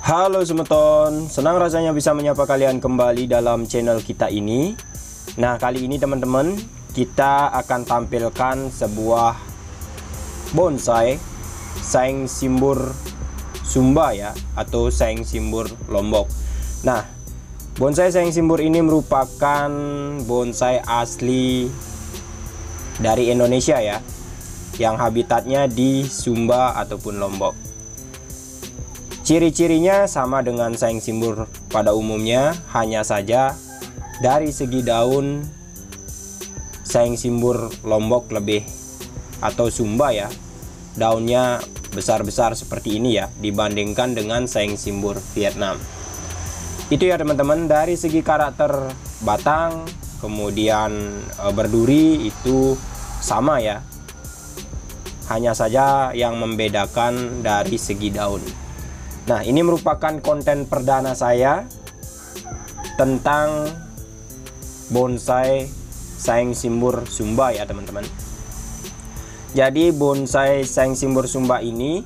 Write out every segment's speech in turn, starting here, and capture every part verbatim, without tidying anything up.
Halo semeton, senang rasanya bisa menyapa kalian kembali dalam channel kita ini. Nah, kali ini teman-teman, kita akan tampilkan sebuah bonsai saeng simbur Sumba ya, atau saeng simbur Lombok. Nah, bonsai saeng simbur ini merupakan bonsai asli dari Indonesia ya, yang habitatnya di Sumba ataupun Lombok. Ciri-cirinya sama dengan saeng simbur pada umumnya, hanya saja dari segi daun saeng simbur Lombok lebih atau Sumba ya, daunnya besar-besar seperti ini ya, dibandingkan dengan saeng simbur Vietnam. Itu ya teman-teman, dari segi karakter batang, kemudian e, berduri itu sama ya, hanya saja yang membedakan dari segi daun. Nah, ini merupakan konten perdana saya tentang bonsai saeng simbur Sumba ya teman-teman. Jadi bonsai saeng simbur Sumba ini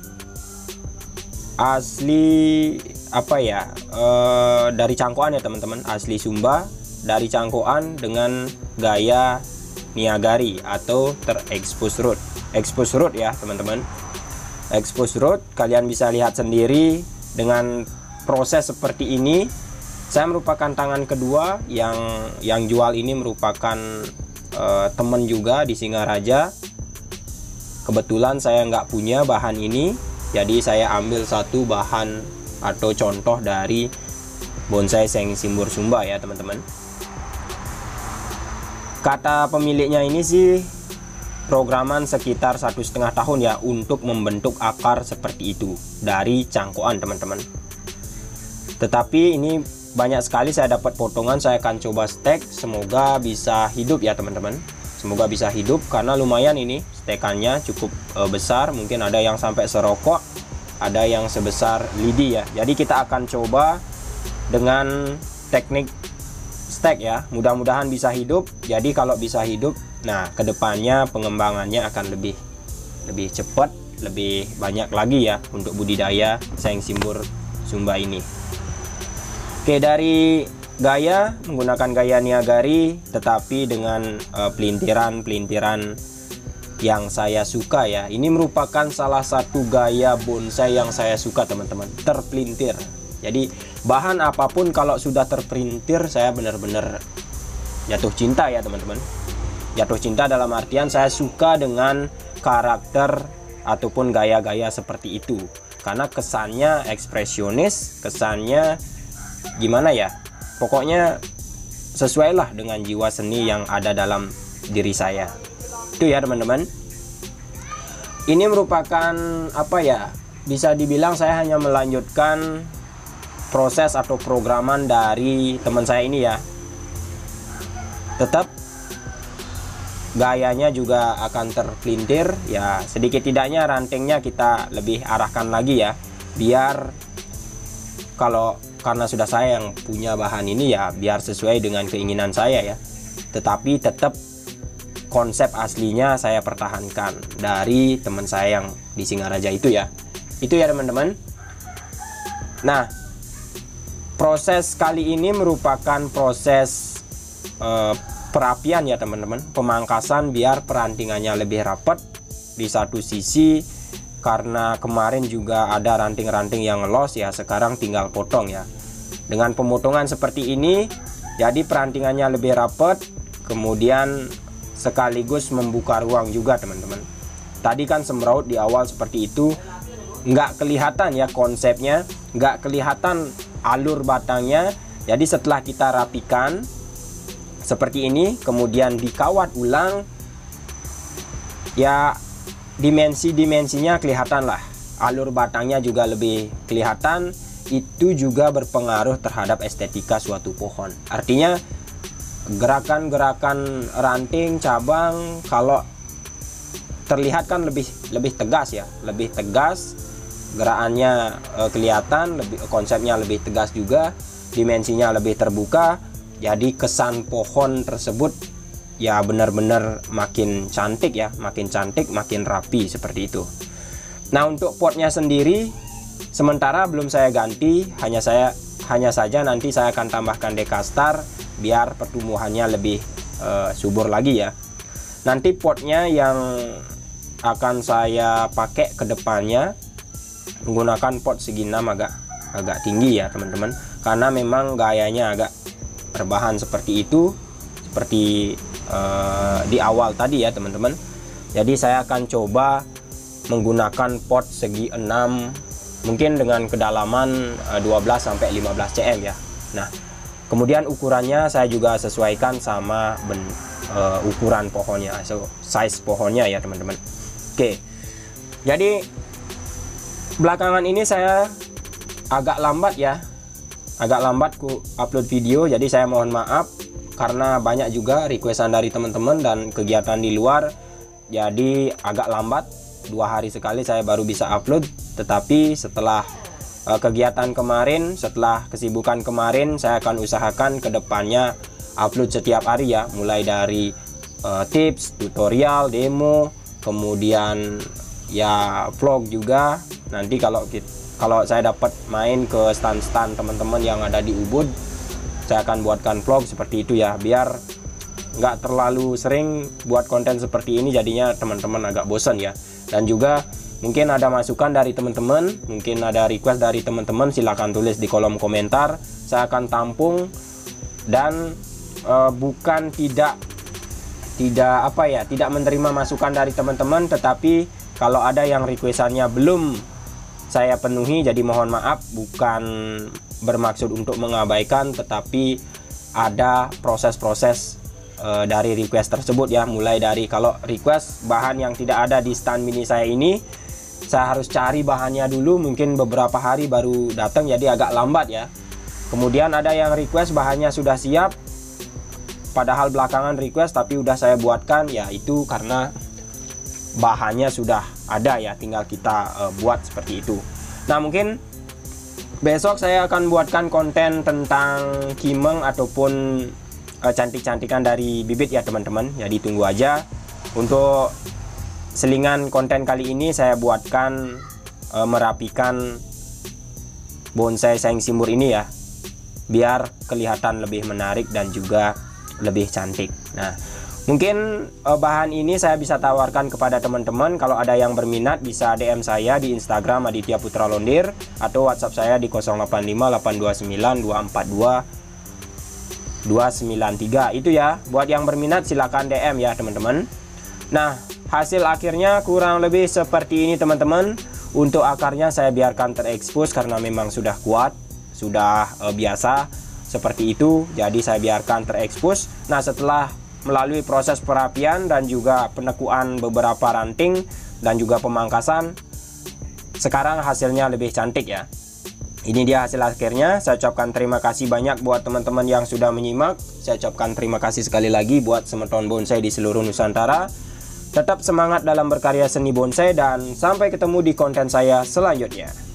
asli apa ya, e, dari Cangkoan ya teman-teman, asli Sumba, dari Cangkoan dengan gaya Niagari atau terexpose root. Expose root ya teman-teman. Expose root, kalian bisa lihat sendiri dengan proses seperti ini. Saya merupakan tangan kedua yang yang jual ini, merupakan uh, teman juga di Singaraja. Kebetulan saya nggak punya bahan ini, jadi saya ambil satu bahan atau contoh dari bonsai saeng simbur Sumba ya teman-teman. Kata pemiliknya ini sih programan sekitar satu setengah tahun ya untuk membentuk akar seperti itu dari Cangkoan teman-teman. Tetapi ini banyak sekali saya dapat potongan, saya akan coba stek, semoga bisa hidup ya teman-teman. Semoga bisa hidup karena lumayan ini stekannya cukup e, besar, mungkin ada yang sampai serokok, ada yang sebesar lidi ya. Jadi kita akan coba dengan teknik stek ya, mudah-mudahan bisa hidup. Jadi kalau bisa hidup, nah kedepannya pengembangannya akan lebih lebih cepat, lebih banyak lagi ya untuk budidaya saeng simbur Sumba ini. Oke, dari gaya menggunakan gaya Niagari, tetapi dengan uh, pelintiran-pelintiran yang saya suka ya. Ini merupakan salah satu gaya bonsai yang saya suka teman-teman, terpelintir. Jadi bahan apapun kalau sudah terpelintir saya benar-benar jatuh cinta ya teman-teman. Jatuh cinta dalam artian saya suka dengan karakter ataupun gaya-gaya seperti itu, karena kesannya ekspresionis, kesannya gimana ya, pokoknya sesuai lah dengan jiwa seni yang ada dalam diri saya. Itu ya teman-teman. Ini merupakan apa ya, bisa dibilang saya hanya melanjutkan proses atau programan dari teman saya ini ya. Tetap gayanya juga akan terpelintir ya, sedikit tidaknya rantingnya kita lebih arahkan lagi ya, biar kalau karena sudah saya yang punya bahan ini ya, biar sesuai dengan keinginan saya ya. Tetapi tetap konsep aslinya saya pertahankan dari teman saya yang di Singaraja itu ya. Itu ya teman-teman. Nah, proses kali ini merupakan proses eh, perapian ya teman-teman, pemangkasan biar perantingannya lebih rapat di satu sisi, karena kemarin juga ada ranting-ranting yang los ya, sekarang tinggal potong ya. Dengan pemotongan seperti ini jadi perantingannya lebih rapat, kemudian sekaligus membuka ruang juga teman-teman. Tadi kan semraut di awal seperti itu, nggak kelihatan ya konsepnya, nggak kelihatan alur batangnya. Jadi setelah kita rapikan seperti ini, kemudian dikawat ulang ya, dimensi-dimensinya kelihatan lah, alur batangnya juga lebih kelihatan. Itu juga berpengaruh terhadap estetika suatu pohon. Artinya gerakan-gerakan ranting, cabang kalau terlihat kan lebih lebih tegas ya, lebih tegas gerakannya e, kelihatan, lebih konsepnya lebih tegas juga, dimensinya lebih terbuka. Jadi kesan pohon tersebut ya benar-benar makin cantik ya, makin cantik, makin rapi seperti itu. Nah, untuk potnya sendiri sementara belum saya ganti, hanya saya hanya saja nanti saya akan tambahkan Dekastar biar pertumbuhannya lebih uh, subur lagi ya. Nanti potnya yang akan saya pakai ke depannya menggunakan pot segi enam agak agak tinggi ya teman-teman, karena memang gayanya agak rebahan seperti itu, seperti uh, di awal tadi ya teman-teman. Jadi saya akan coba menggunakan pot segi enam mungkin dengan kedalaman uh, dua belas sampai lima belas cm ya. Nah, kemudian ukurannya saya juga sesuaikan sama ben, uh, ukuran pohonnya, so, size pohonnya ya teman-teman. Oke. Jadi belakangan ini saya agak lambat ya. Agak lambat ku upload video, jadi saya mohon maaf karena banyak juga requestan dari teman-teman dan kegiatan di luar. Jadi agak lambat, dua hari sekali saya baru bisa upload. Tetapi setelah uh, kegiatan kemarin, setelah kesibukan kemarin, saya akan usahakan ke depannya upload setiap hari ya, mulai dari uh, tips, tutorial, demo, kemudian ya vlog juga. Nanti kalau kita, kalau saya dapat main ke stand-stand teman-teman yang ada di Ubud, saya akan buatkan vlog seperti itu ya, biar nggak terlalu sering buat konten seperti ini, jadinya teman-teman agak bosan ya. Dan juga mungkin ada masukan dari teman-teman, mungkin ada request dari teman-teman, silahkan tulis di kolom komentar, saya akan tampung. Dan e, bukan tidak tidak apa ya tidak menerima masukan dari teman-teman, tetapi kalau ada yang requestannya belum saya penuhi, jadi mohon maaf, bukan bermaksud untuk mengabaikan, tetapi ada proses-proses Uh, dari request tersebut ya. Mulai dari kalau request bahan yang tidak ada di stand mini saya ini, saya harus cari bahannya dulu, mungkin beberapa hari baru datang, jadi agak lambat ya. Kemudian ada yang request bahannya sudah siap, padahal belakangan request tapi udah saya buatkan, ya itu karena bahannya sudah ada ya, tinggal kita uh, buat seperti itu. Nah, mungkin besok saya akan buatkan konten tentang kimeng ataupun cantik-cantikan dari bibit ya teman-teman. Jadi tunggu aja. Untuk selingan konten kali ini saya buatkan e, merapikan bonsai sayang simbur ini ya, biar kelihatan lebih menarik dan juga lebih cantik. Nah, mungkin e, bahan ini saya bisa tawarkan kepada teman-teman. Kalau ada yang berminat bisa D M saya di Instagram Aditya Putra Londir, atau WhatsApp saya di nol delapan lima delapan dua sembilan dua empat dua dua sembilan tiga itu ya. Buat yang berminat silakan D M ya teman-teman. Nah, hasil akhirnya kurang lebih seperti ini teman-teman. Untuk akarnya saya biarkan terekspos karena memang sudah kuat, sudah e, biasa seperti itu, jadi saya biarkan terekspos. Nah, setelah melalui proses perapian dan juga penekuan beberapa ranting dan juga pemangkasan, sekarang hasilnya lebih cantik ya. Ini dia hasil akhirnya. Saya ucapkan terima kasih banyak buat teman-teman yang sudah menyimak. Saya ucapkan terima kasih sekali lagi buat semeton bonsai di seluruh Nusantara. Tetap semangat dalam berkarya seni bonsai dan sampai ketemu di konten saya selanjutnya.